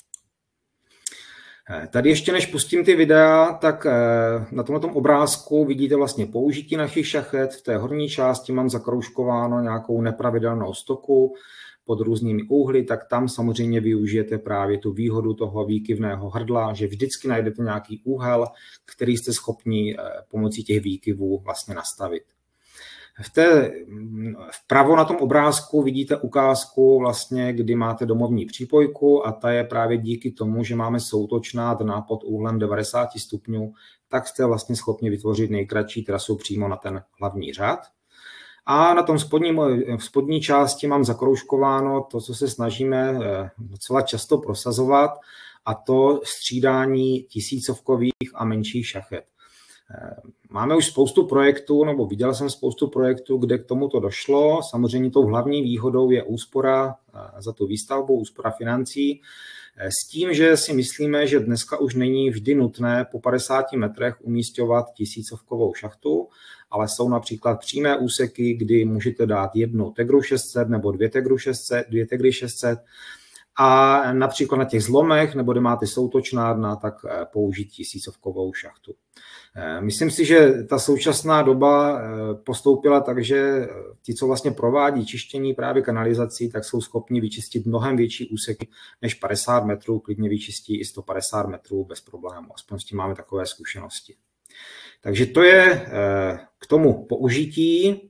Tady ještě než pustím ty videa, tak na tomto obrázku vidíte vlastně použití našich šachet. V té horní části mám zakroužkováno nějakou nepravidelnou stoku pod různými úhly, tak tam samozřejmě využijete právě tu výhodu toho výkyvného hrdla, že vždycky najdete nějaký úhel, který jste schopni pomocí těch výkyvů vlastně nastavit. V té, vpravo na tom obrázku vidíte ukázku, vlastně, kdy máte domovní přípojku a ta je právě díky tomu, že máme soutočná dna pod úhlem devadesát stupňů, tak jste vlastně schopni vytvořit nejkratší trasu přímo na ten hlavní řád. A na tom spodní, v spodní části mám zakroužkováno to, co se snažíme docela často prosazovat, a to střídání tisícovkových a menších šachet. Máme už spoustu projektů, nebo viděl jsem spoustu projektů, kde k tomuto došlo. Samozřejmě tou hlavní výhodou je úspora za tu výstavbu, úspora financí. S tím, že si myslíme, že dneska už není vždy nutné po padesáti metrech umísťovat tisícovkovou šachtu, ale jsou například přímé úseky, kdy můžete dát jednu Tegru šest set nebo dvě Tegru šest set, dvě Tegry šest set. A například na těch zlomech, nebo kde máte soutočná dna, tak použít tisícovkovou šachtu. Myslím si, že ta současná doba postoupila tak, že ti, co vlastně provádí čištění právě kanalizací, tak jsou schopni vyčistit mnohem větší úseky než padesát metrů, klidně vyčistí i sto padesát metrů bez problému. Aspoň s tím máme takové zkušenosti. Takže to je k tomu použití.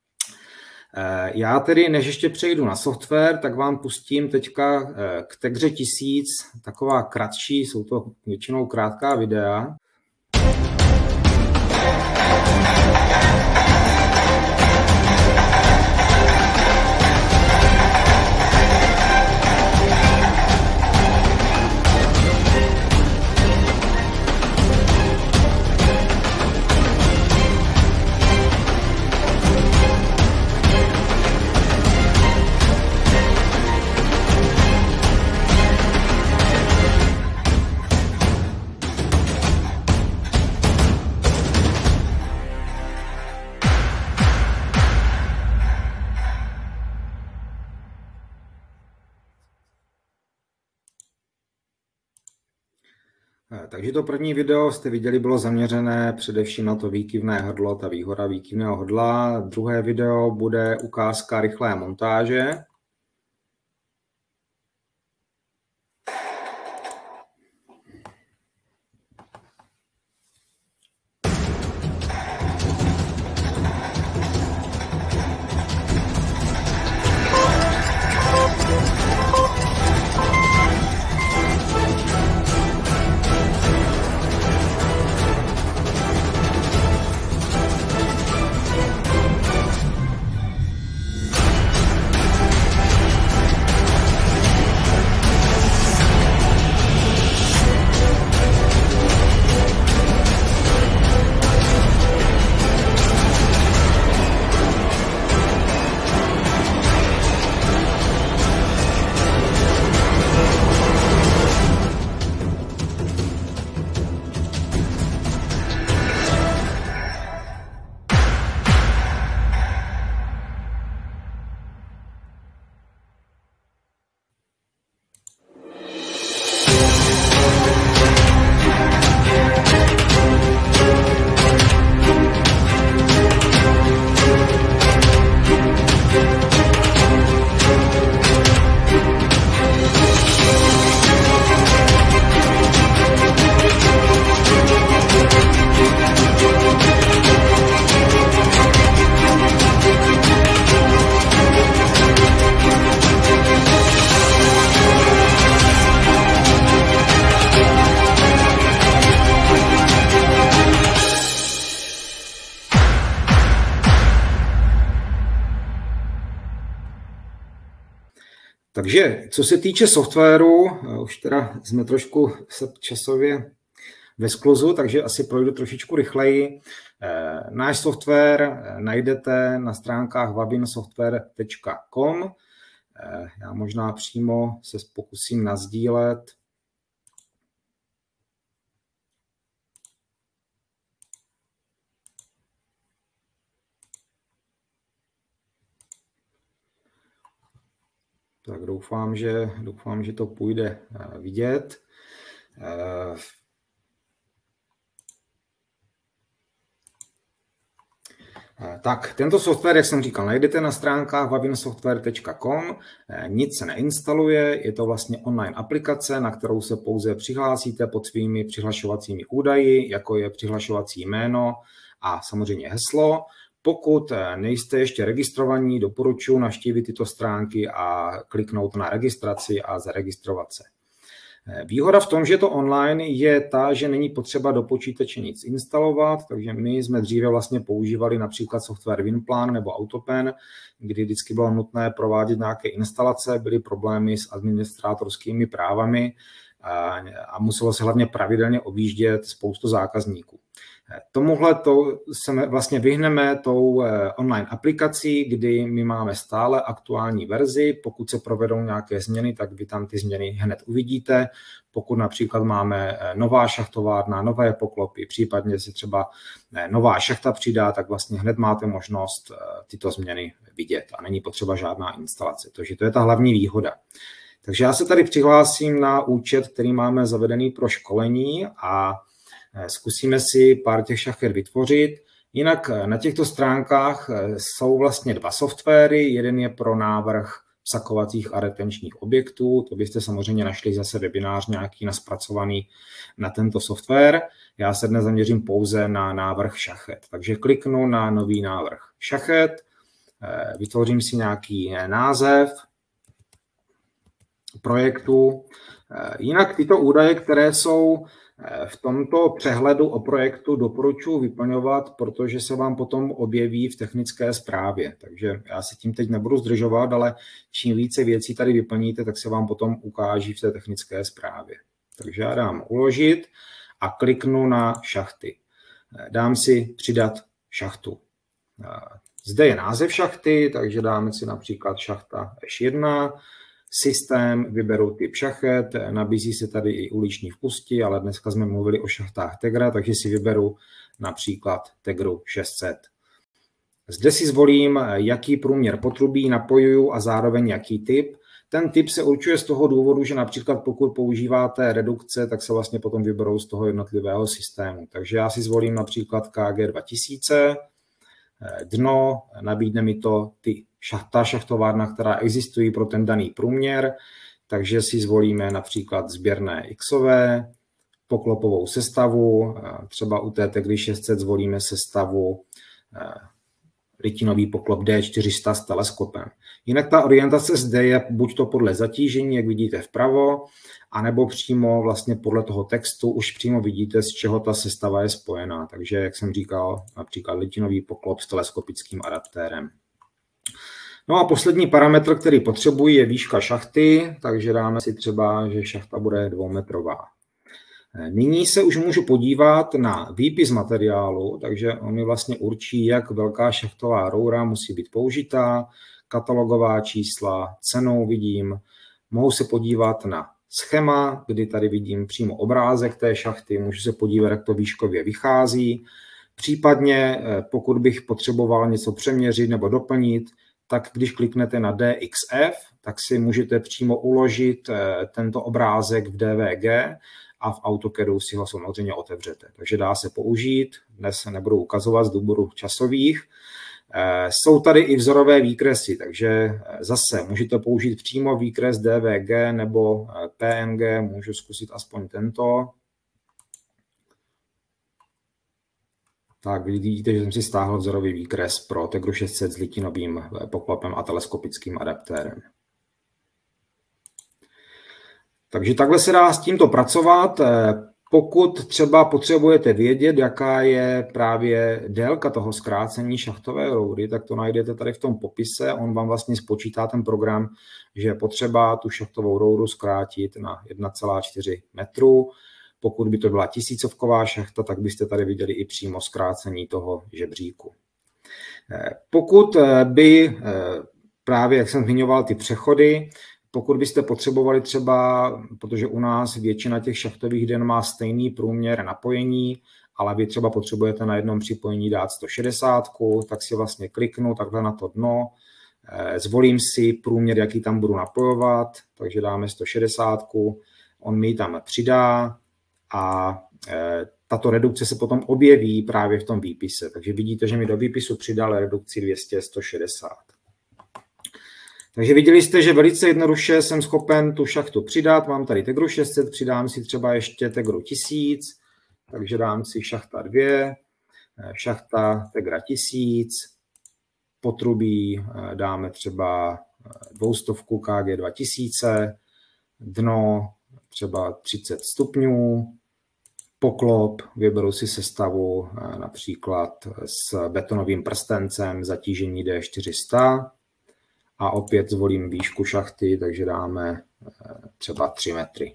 Já tedy, než ještě přejdu na software, tak vám pustím teďka k Tegře tisíc taková kratší, jsou to většinou krátká videa. Takže to první video jste viděli, bylo zaměřené především na to výkyvné hrdlo, ta výhoda výkyvného hrdla. Druhé video bude ukázka rychlé montáže. Takže co se týče softwaru, už teda jsme trošku časově ve skluzu, takže asi projdu trošičku rychleji. Náš software najdete na stránkách wabinsoftware tečka com. Já možná přímo se pokusím nasdílet. Tak doufám, že, doufám, že to půjde vidět. Tak, tento software, jak jsem říkal, najdete na stránkách wabinsoftware tečka com. Nic se neinstaluje, je to vlastně online aplikace, na kterou se pouze přihlásíte pod svými přihlašovacími údaji, jako je přihlašovací jméno a samozřejmě heslo. Pokud nejste ještě registrovaní, doporučuji navštívit tyto stránky a kliknout na registraci a zaregistrovat se. Výhoda v tom, že to online, je ta, že není potřeba do počítače nic instalovat, takže my jsme dříve vlastně používali například software Winplan nebo Autopen, kdy vždycky bylo nutné provádět nějaké instalace, byly problémy s administrátorskými právami a muselo se hlavně pravidelně objíždět spoustu zákazníků. Tomuhle to se vlastně vyhneme tou online aplikací, kdy my máme stále aktuální verzi. Pokud se provedou nějaké změny, tak vy tam ty změny hned uvidíte. Pokud například máme nová šachtovárna, nové poklopy, případně se třeba nová šachta přidá, tak vlastně hned máte možnost tyto změny vidět a není potřeba žádná instalace. Takže to je ta hlavní výhoda. Takže já se tady přihlásím na účet, který máme zavedený pro školení a zkusíme si pár těch šachet vytvořit. Jinak na těchto stránkách jsou vlastně dva softwary. Jeden je pro návrh vsakovacích a retenčních objektů. To byste samozřejmě našli zase webinář nějaký naspracovaný na tento software. Já se dnes zaměřím pouze na návrh šachet. Takže kliknu na nový návrh šachet, vytvořím si nějaký název projektu. Jinak tyto údaje, které jsou v tomto přehledu o projektu, doporučuji vyplňovat, protože se vám potom objeví v technické zprávě. Takže já se tím teď nebudu zdržovat, ale čím více věcí tady vyplníte, tak se vám potom ukáží v té technické zprávě. Takže já dám uložit a kliknu na šachty. Dám si přidat šachtu. Zde je název šachty, takže dáme si například šachta eš jedna. Systém, vyberu typ šachet, nabízí se tady i uliční vpusti, ale dneska jsme mluvili o šachtách Tegra, takže si vyberu například Tegru šest set. Zde si zvolím, jaký průměr potrubí napojuju a zároveň jaký typ. Ten typ se určuje z toho důvodu, že například pokud používáte redukce, tak se vlastně potom vyberou z toho jednotlivého systému. Takže já si zvolím například K G dva tisíce, dno, nabídne mi to ty šachta, šachtovárna, která existují pro ten daný průměr, takže si zvolíme například sběrné xové, poklopovou sestavu, třeba u té Tegly šest set zvolíme sestavu litinový poklop D čtyři sta s teleskopem. Jinak ta orientace zde je buď to podle zatížení, jak vidíte vpravo, anebo přímo vlastně podle toho textu už přímo vidíte, z čeho ta sestava je spojená. Takže, jak jsem říkal, například litinový poklop s teleskopickým adaptérem. No a poslední parametr, který potřebuji, je výška šachty, takže dáme si třeba, že šachta bude dvoumetrová. Nyní se už můžu podívat na výpis materiálu, takže on mi vlastně určí, jak velká šachtová roura musí být použitá, katalogová čísla, cenou vidím. Mohu se podívat na schéma, kdy tady vidím přímo obrázek té šachty, můžu se podívat, jak to výškově vychází. Případně, pokud bych potřeboval něco přeměřit nebo doplnit, tak když kliknete na D X F, tak si můžete přímo uložit tento obrázek v D V G a v AutoCADu si ho samozřejmě otevřete. Takže dá se použít, dnes se nebudu ukazovat z důvodu časových. Jsou tady i vzorové výkresy, takže zase můžete použít přímo výkres D V G nebo P N G, můžu zkusit aspoň tento. Tak vidíte, že jsem si stáhl vzorový výkres pro Teglu šest set s litinovým poklopem a teleskopickým adaptérem. Takže takhle se dá s tímto pracovat. Pokud třeba potřebujete vědět, jaká je právě délka toho zkrácení šachtové roury, tak to najdete tady v tom popise. On vám vlastně spočítá ten program, že je potřeba tu šachtovou rouru zkrátit na jedna celá čtyři metru. Pokud by to byla tisícovková šachta, tak byste tady viděli i přímo zkrácení toho žebříku. Pokud by právě, jak jsem zmiňoval, ty přechody, pokud byste potřebovali třeba, protože u nás většina těch šachtových den má stejný průměr napojení, ale vy třeba potřebujete na jednom připojení dát sto šedesát, tak si vlastně kliknu takhle na to dno, zvolím si průměr, jaký tam budu napojovat, takže dáme sto šedesát, on mi ji tam přidá a tato redukce se potom objeví právě v tom výpise. Takže vidíte, že mi do výpisu přidal redukci dvě stě, sto šedesát. Takže viděli jste, že velice jednoduše jsem schopen tu šachtu přidat. Mám tady Teglu šest set, přidám si třeba ještě Teglu tisíc, takže dám si šachta dva, šachta Tegra tisíc, potrubí dáme třeba dvoustovku K G dva tisíce, dno třeba třicet stupňů, poklop, vyberu si sestavu například s betonovým prstencem, zatížení D čtyři sta a opět zvolím výšku šachty, takže dáme třeba tři metry.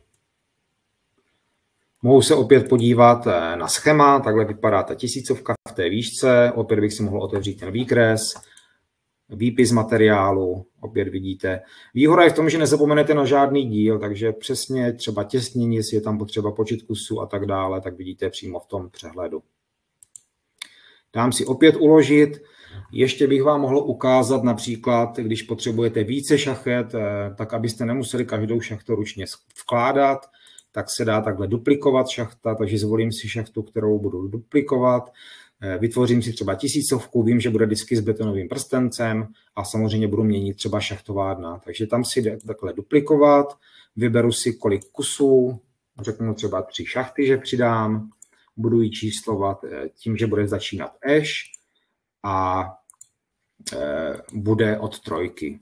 Mohu se opět podívat na schéma, takhle vypadá ta tisícovka v té výšce, opět bych si mohl otevřít ten výkres, výpis materiálu, opět vidíte. Výhoda je v tom, že nezapomenete na žádný díl, takže přesně třeba těsnění, jestli je tam potřeba počet kusů a tak dále, tak vidíte přímo v tom přehledu. Dám si opět uložit. Ještě bych vám mohl ukázat například, když potřebujete více šachet, tak abyste nemuseli každou šachtu ručně vkládat, tak se dá takhle duplikovat šachta, takže zvolím si šachtu, kterou budu duplikovat. Vytvořím si třeba tisícovku, vím, že bude disky s betonovým prstencem a samozřejmě budu měnit třeba šachtová dna. Takže tam si jde takhle duplikovat, vyberu si kolik kusů, řeknu třeba tři šachty, že přidám, budu ji číslovat tím, že bude začínat až a bude od trojky.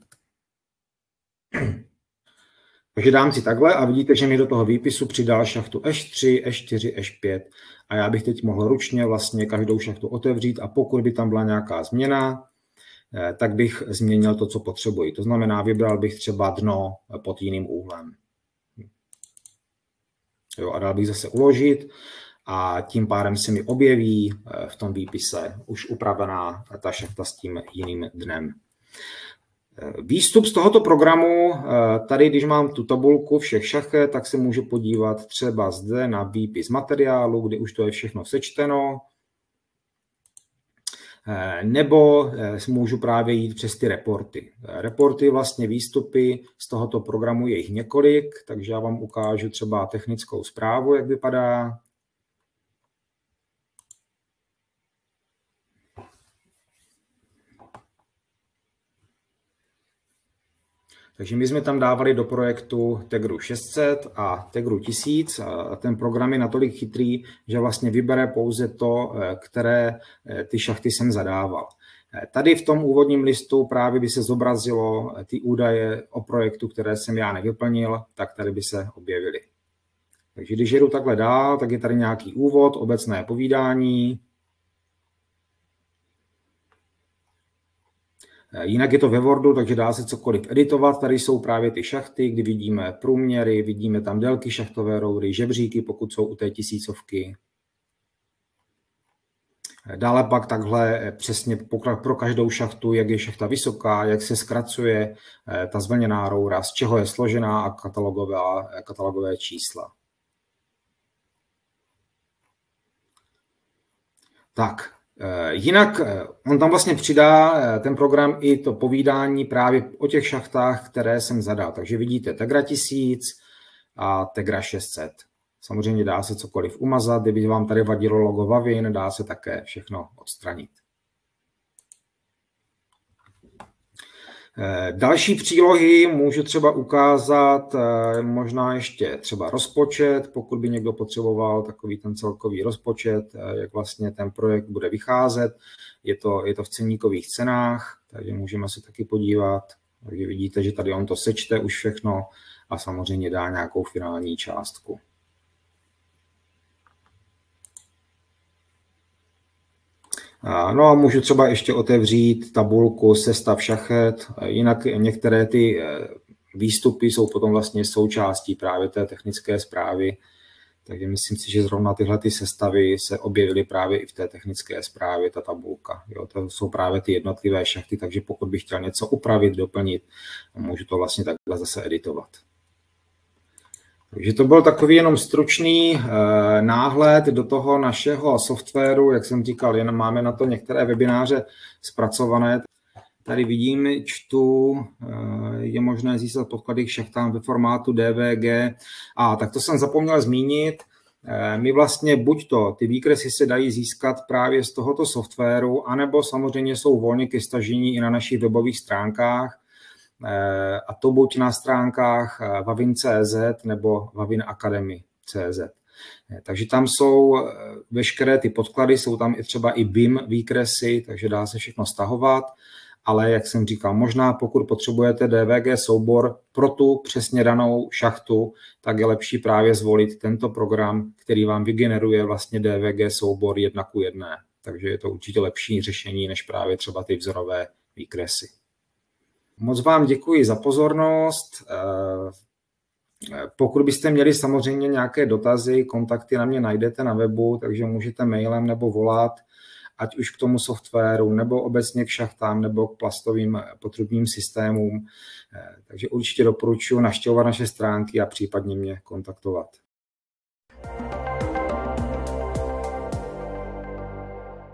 Takže dám si takhle a vidíte, že mi do toho výpisu přidal šachtu až tři, až čtyři, až pět a já bych teď mohl ručně vlastně každou šachtu otevřít a pokud by tam byla nějaká změna, tak bych změnil to, co potřebuji. To znamená, vybral bych třeba dno pod jiným úhlem. Jo, a dal bych zase uložit a tím pádem se mi objeví v tom výpise už upravená ta šachta s tím jiným dnem. Výstup z tohoto programu, tady když mám tu tabulku všech šachet, tak se můžu podívat třeba zde na výpis materiálu, kde už to je všechno sečteno. nebo můžu právě jít přes ty reporty. Reporty, vlastně výstupy z tohoto programu, je jich několik, takže já vám ukážu třeba technickou zprávu, jak vypadá. Takže my jsme tam dávali do projektu Tegru šest set a Tegru tisíc a ten program je natolik chytrý, že vlastně vybere pouze to, které ty šachty jsem zadával. Tady v tom úvodním listu právě by se zobrazilo ty údaje o projektu, které jsem já nevyplnil, tak tady by se objevily. Takže když jedu takhle dál, tak je tady nějaký úvod, obecné povídání. Jinak je to ve Wordu, takže dá se cokoliv editovat. Tady jsou právě ty šachty, kdy vidíme průměry, vidíme tam délky šachtové roury, žebříky, pokud jsou u té tisícovky. Dále pak takhle přesně pro každou šachtu, jak je šachta vysoká, jak se zkracuje ta zvlněná roura, z čeho je složená a katalogové, katalogové čísla. Tak. Jinak on tam vlastně přidá ten program i to povídání právě o těch šachtách, které jsem zadal. Takže vidíte Tegra tisíc a Tegra šest set. Samozřejmě dá se cokoliv umazat, kdyby vám tady vadilo logo Vavin, dá se také všechno odstranit. Další přílohy můžu třeba ukázat, možná ještě třeba rozpočet, pokud by někdo potřeboval takový ten celkový rozpočet, jak vlastně ten projekt bude vycházet. Je to, je to v ceníkových cenách, takže můžeme se taky podívat. Takže vidíte, že tady on to sečte už všechno a samozřejmě dá nějakou finální částku. No a můžu třeba ještě otevřít tabulku sestav šachet, jinak některé ty výstupy jsou potom vlastně součástí právě té technické zprávy, takže myslím si, že zrovna tyhle ty sestavy se objevily právě i v té technické zprávě, ta tabulka. Jo, to jsou právě ty jednotlivé šachty, takže pokud bych chtěl něco upravit, doplnit, můžu to vlastně takhle zase editovat. Takže to byl takový jenom stručný eh, náhled do toho našeho softwaru. Jak jsem říkal, jen máme na to některé webináře zpracované. Tady vidím, čtu, eh, je možné získat podklady k šachtám ve formátu D V G. A tak to jsem zapomněl zmínit. Eh, my vlastně buď to, ty výkresy se dají získat právě z tohoto softwaru, anebo samozřejmě jsou volně ke stažení i na našich webových stránkách. A to buď na stránkách vavin tečka cé zet nebo vavin academy tečka cé zet. Takže tam jsou veškeré ty podklady, jsou tam i třeba i B I M výkresy, takže dá se všechno stahovat, ale jak jsem říkal, možná pokud potřebujete D V G soubor pro tu přesně danou šachtu, tak je lepší právě zvolit tento program, který vám vygeneruje vlastně D V G soubor jedna ku jedné. Takže je to určitě lepší řešení než právě třeba ty vzorové výkresy. Moc vám děkuji za pozornost. Pokud byste měli samozřejmě nějaké dotazy, kontakty na mě najdete na webu, takže můžete mailem nebo volat, ať už k tomu softwaru, nebo obecně k šachtám, nebo k plastovým potrubním systémům. Takže určitě doporučuji navštěvovat naše stránky a případně mě kontaktovat.